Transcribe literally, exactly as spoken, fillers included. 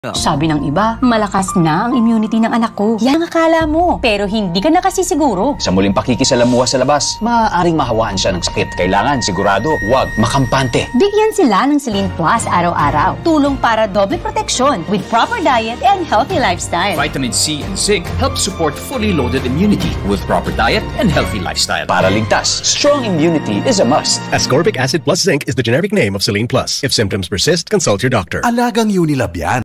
Sabi ng iba, malakas na ang immunity ng anak ko. Yan ang akala mo, pero hindi ka nakasisiguro. Sa muling pakikisalamuha sa labas, maaaring mahawaan siya ng sakit. Kailangan sigurado, huwag makampante. Bigyan sila ng Ceelin Plus araw-araw. Tulong para doble proteksyon with proper diet and healthy lifestyle. Vitamin C and zinc help support fully loaded immunity with proper diet and healthy lifestyle. Para ligtas, strong immunity is a must. Ascorbic acid plus zinc is the generic name of Ceelin Plus. If symptoms persist, consult your doctor. Alagang Unilab yan.